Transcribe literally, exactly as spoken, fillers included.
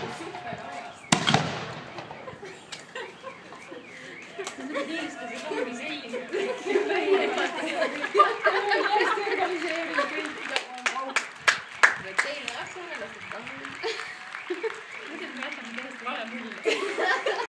Teine läks vahele, muidu me jätame täiesti vale mulje.